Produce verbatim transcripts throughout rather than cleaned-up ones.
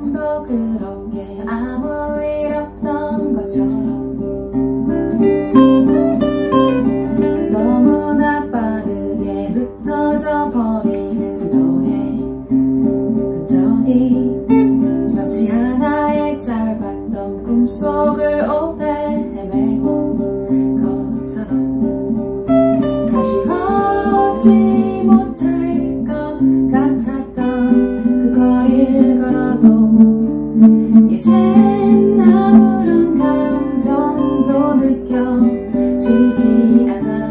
맘도 그렇게 아무 일 없던 것처럼 너무나 빠르게 흩어져 버리는 너의 흔적이 마치 하나의 짧았던 꿈속을 오래 헤매온 것처럼 다시 걷지 못할 것 같았던 그 거리를 걸어도 이젠 아무런 감정도 느껴지지 않아.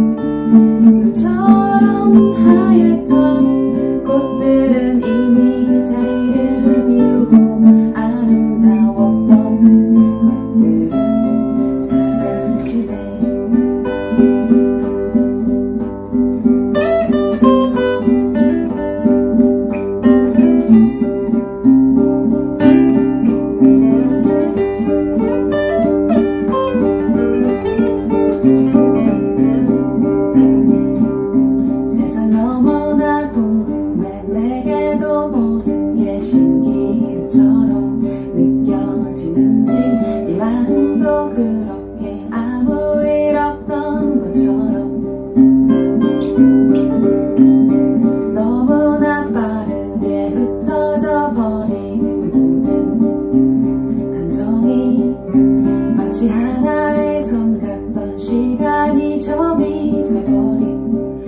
너처럼 하얗던 꽃들은 이미 자리를 비우고 아름다웠던 것들은 사라지네. 세상 너무나 궁금해. 내게도 모든 게 신기루처럼 느껴지는지 네 마음도 그렇게 아무 일 없던 것처럼 너무나 빠르게 흩어져 버리는 모든 감정이 마치 하나의 선 같던 시간이 점이 돼버린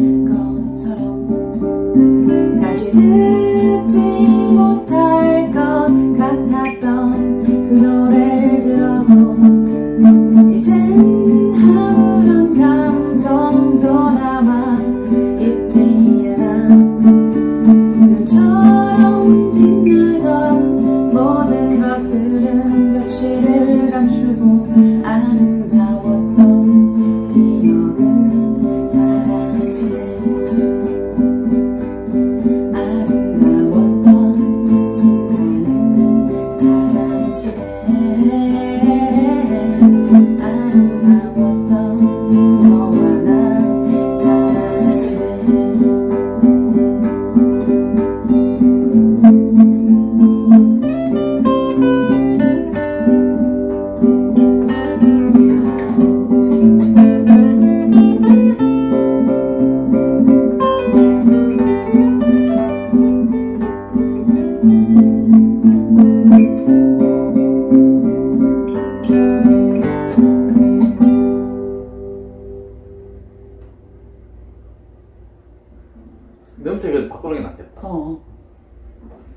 것처럼 다시 듣지 못할 것 같았던 그 노래를 들어도 이젠 아무런 감정도 남아있지 않아. 눈처럼 빛나던 모든 것들은 적시를 감추고 아름다웠던 기억은 사라지네. 아름다웠던 순간은 사라지네. 아름다웠던 너와 나 사라지네. 음색을 바꾸는 게 낫겠다. 어.